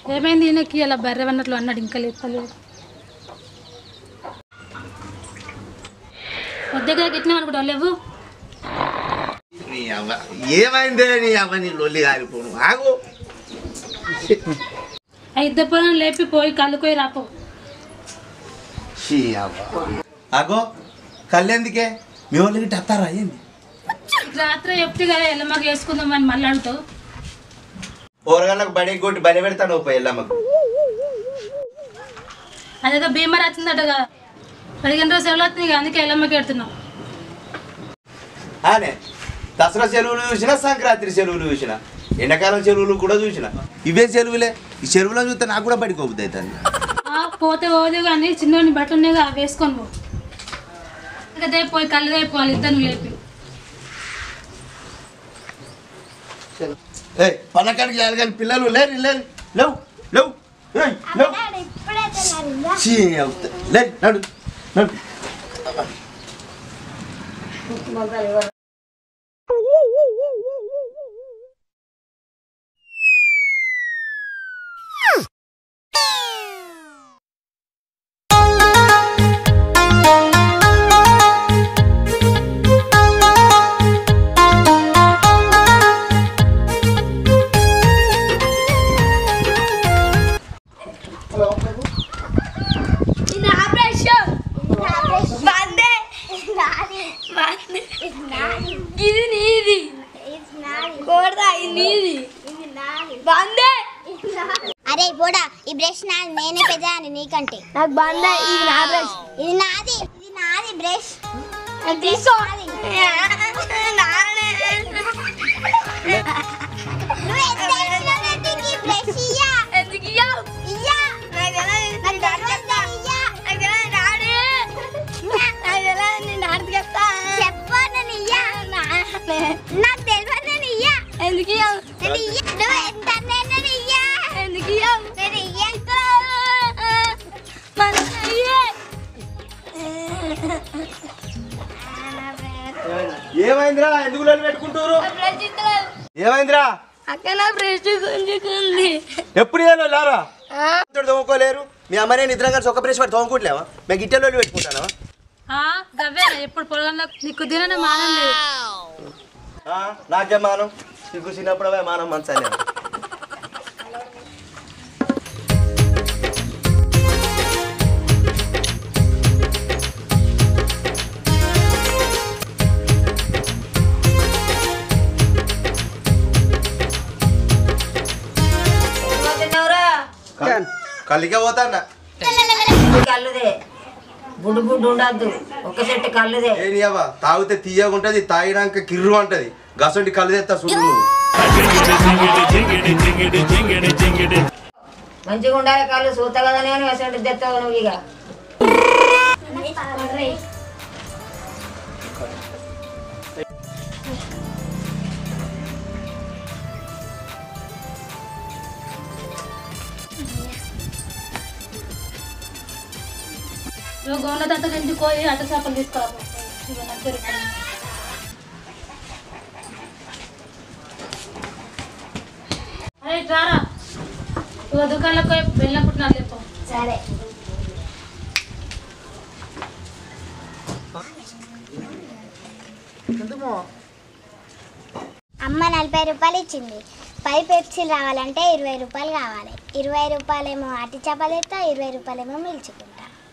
ఏమైంది ఈయనకి అలా బర్రెవన్నట్లు అన్నాడు ఇంకా లేపలేదు వద్దగా గిట్టినా అనుకుంటా లేవు ఏమైందే నీ అవ్వ నీ లొల్లి కాలిపోను ఆగు ఇద్దరు పొలం లేపి పోయి కళ్ళుకోయి రాపో అగో కళ్ళెందుకే మీ వాళ్ళకి టత్తారా ఏంది రాత్రి చెప్తే కదా ఎల్లమ్మకి వేసుకుందామని మళ్ళీ అడుగుతావు ఊరగాళ్ళకు బడి కొట్టి బలి పెడతాను ఎల్లమ్మకు అదేదో భీమర్ వచ్చిందటగా 15 రోజులు సెలవు వస్తుంది అందుకే ఎల్లమ్మకి పెడుతున్నాం అనే దసరా చెరువులు చూసినా సంక్రాంతి చెరువులు చూసినా ఎండాకాలం చెరువులు కూడా చూసిన ఇవే చెరువులే ఈ చెరువులో చూస్తే నాకు కూడా బడికి అవుతుంది అవుతుంది పోతే పోదు కానీ చిన్నోని బట్టలు ఉన్నాయిగా వేసుకొని పో అదే పోయి కళ్ళు రేపోవాలి ఇద్దరు లేపి పన్నకాడికి చేయాలి కానీ పిల్లలు లేరు లేరు లేవు లేవు లేవు నడు నడు అరే పోడా ఈ బ్రష్ నాది నేనే పెద్దాని నీకంటే నాకు బంద ఇది నా బ్రష్ ఇది నాది బ్రష్ తీసుకో నాకు తెలియదు ఏమైందిరా ఎందుకు లొల్లి పెట్టుకుంటారు ఏమైందిరా అక్కడ బ్రష్ గుంజుకుంది ఎప్పుడు ఏలో లారా తోముకోలేరు మీ అమ్మనే నిద్ర కలిసి ఒక బ్రష్ పట్టి తోముకుంటలేవా మేము గిట్టె లొల్లి పెట్టుకుంటానా గవ్వే ఎప్పుడు పొలంలో నీకు దిన మానం లేదు నాకే మానం సిగ్గు చిన్నప్పుడు మానం మంచాలే కళ్ళకే పోతాడా కళ్ళుదే బుడ్డు బుడ్డు ఉండద్దు ఒక చెట్టు కళ్ళుదే ఏనియవా తాగితే తీయగా ఉంటది తాగినాక కిర్రు అంటది గసంటి కళ్ళు తెస్తా సుడు మంచిగా ఉండాలి కళ్ళు సూత కదా నేను అసలు తెస్తావు నువ్వు ఇక నువ్వు గోండ దంత నుంచి పోయి అట్ట చేపలు తీసుకోవాలి అరే రారా ఇక దుకాణంలోకి పోయి వెళ్ళినప్పుడు లేపో సరే అమ్మ 40 రూపాయలు ఇచ్చింది 10 పెప్సీలు రావాలంటే 20 రూపాయలు కావాలి 20 రూపాయలేమో అట్టి చేపలు ఎత్తా 20 రూపాయలేమో మిల్చుకుంటా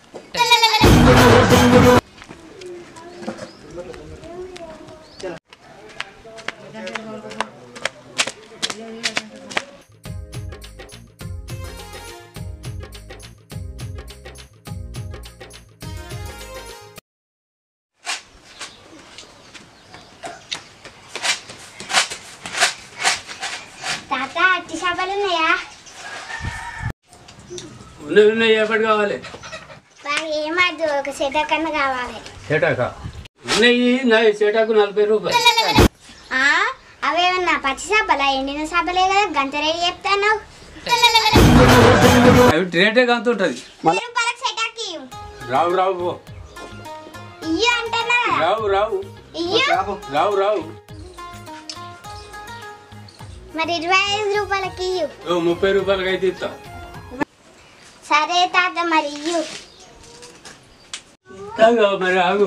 తాత అట్టి చేపలు ఉన్నాయా ఉన్నాయి ఎప్పటి కావాలి ఏమద్దు ఒక సెటకన్నా కావాలి సేటాక ఉన్నాయి సేటాకు 40 రూపాయలు అవేమన్నా పచ్చి చేపలా ఎండిన చేపలే కదా గంట రేటు చెప్తాను అవి రేటే గంత ఉంటుంది రావు రావు ఇయ్య అంటనా రావు రావు రావు రావు మరి 25 రూపాయలకి ఇయ్యు. 30 రూపాయలకి అయితే ఇస్తా. సరే తాత మరి ఇయ్యు. మరి ఆగు.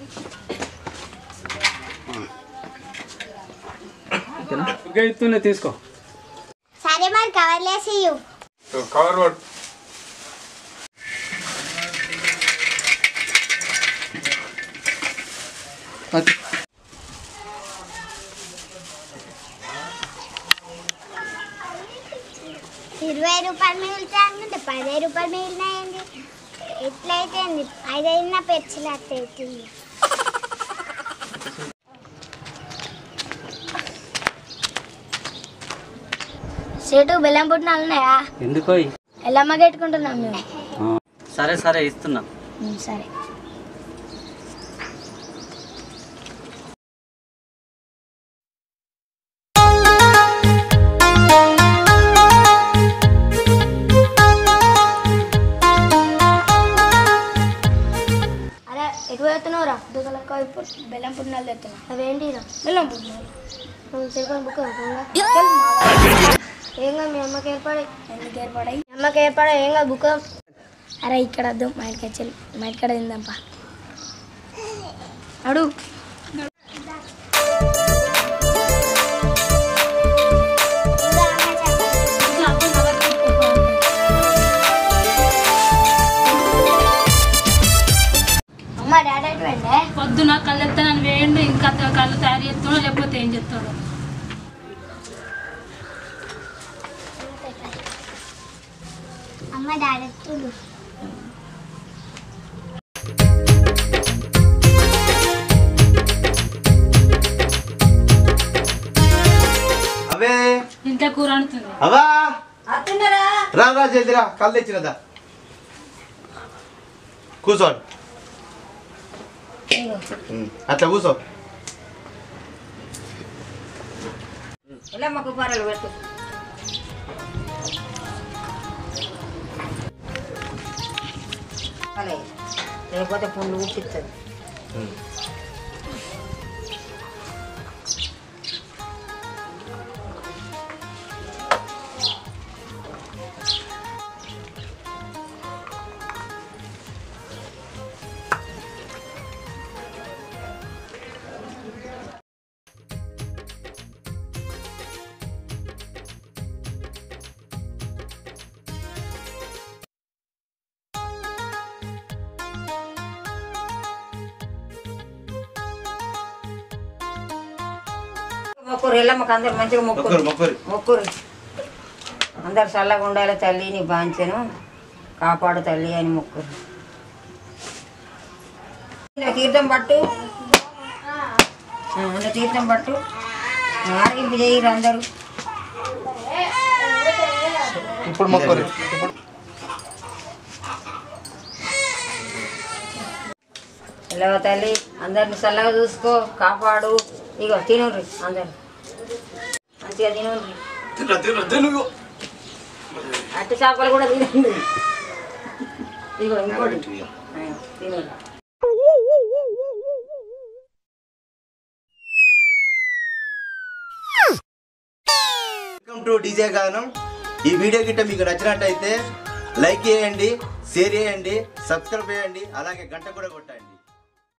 ఇస్తున్నా తీసుకో. సరే మరి కవర్లేసి ఇయ్యు. కవర్ వాడు. రూపాయలు మిగులుతాయి అనుకుంటే 15 రూపాయలు మిగిలినాయండి. ఎట్లయితే 5 పెర్చిలు అత్తయ్య. సేటు బెల్లం పుట్టినాలు ఉన్నాయా? ఎందుకో ఎల్లమ్మ కట్టుకుంటున్నాం మేము. సరే సరే ఇస్తున్నా. సరే ఎటు ఎత్తున్నావురా? దుకాణంలో బెల్లం పుట్టినాలు తెస్తున్నా. అవేంటిరా? బెల్లం పుట్టినాలు. తెలుగు బుక్ ఏంగా మీ అమ్మకి ఏర్పడాయి. ఎందుకు ఏర్పడాయి? అమ్మకి ఏర్పడాయి ఏంగా బుక్. అరే ఇక్కడ వద్దాం, మా ఇంటికి వచ్చి మా ఇంటికాడ తిందాంపా. అడు అమ్మ డాడీ ఎటువంటి పొద్దున కళ్ళు ఎత్తానని వేయండి, ఇంకా కళ్ళు తయారు చేస్తాడో లేకపోతే ఏం చేస్తాడో. అమ్మ డాడీ అవే ఇంట్లో కూర వండుతుంది. అవా రా జల్దిరా, కళ్ళు తెచ్చినదా. కూర్చోండి, అట్లా కూర్చో. ఎల్లమ్మ కుప్పారాలు పెట్టు. లేకపోతే పుండు ఊపిస్తుంది. మొక్కురు ఎల్లమ్మకు అందరు మంచిగా మొక్కురు. అందరు చల్లగా ఉండాలి తల్లి, నీ బాంచెను కాపాడు తల్లి అని మొక్కురు. తీర్థం పట్టు, తీర్థం పట్టు, ఆరగింపు చేయరు అందరూ. ఇప్పుడు మొక్కరు. ఎల్లవ తల్లి అందరిని చల్లగా చూసుకో, కాపాడు. ఇగో తినుర్రి అందరు మంచిగా తినుర్రి. అట్టి చేపలు కూడా తినండి. ఇగో ఇంకోటి తినుర్రి. వెల్కమ్ టు డీజే గానం. ఈ వీడియో గిట్ట మీకు నచ్చినట్టయితే లైక్ చేయండి, షేర్ చేయండి, సబ్స్క్రైబ్ చేయండి, అలాగే గంట కూడా కొట్టండి.